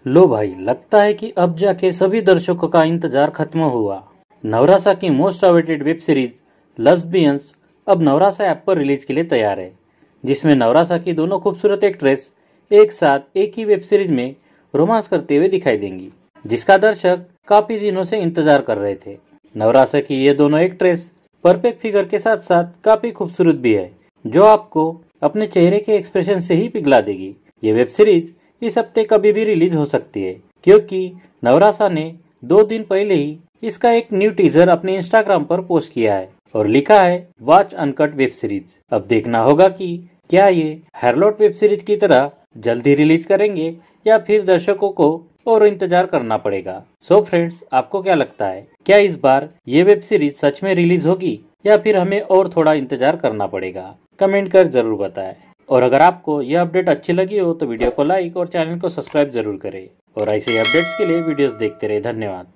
लो भाई, लगता है कि अब जाके सभी दर्शकों का इंतजार खत्म हुआ। नवरासा की most awaited web series lesbians अब नवरासा ऐप पर रिलीज के लिए तैयार है, जिसमें नवरासा की दोनों खूबसूरत एक्ट्रेस एक साथ एक ही वेब सीरीज में रोमांस करते हुए दिखाई देंगी, जिसका दर्शक काफी दिनों से इंतजार कर रहे थे। नवरासा की ये दोनों एक्ट्रेस परफेक्ट फिगर के साथ साथ काफी खूबसूरत भी है, जो आपको अपने चेहरे के एक्सप्रेशन से ही पिघला देगी। ये वेब सीरीज इस हफ्ते कभी भी रिलीज हो सकती है, क्योंकि नवरासा ने 2 दिन पहले ही इसका एक न्यू टीजर अपने इंस्टाग्राम पर पोस्ट किया है और लिखा है वॉच अनकट वेब सीरीज। अब देखना होगा कि क्या ये हेरलॉट वेब सीरीज की तरह जल्दी रिलीज करेंगे या फिर दर्शकों को और इंतजार करना पड़ेगा। सो फ्रेंड्स, आपको क्या लगता है, क्या इस बार ये वेब सीरीज सच में रिलीज होगी या फिर हमें और थोड़ा इंतजार करना पड़ेगा? कमेंट कर जरूर बताएं। और अगर आपको यह अपडेट अच्छी लगी हो तो वीडियो को लाइक और चैनल को सब्सक्राइब जरूर करें और ऐसे अपडेट्स के लिए वीडियोस देखते रहे। धन्यवाद।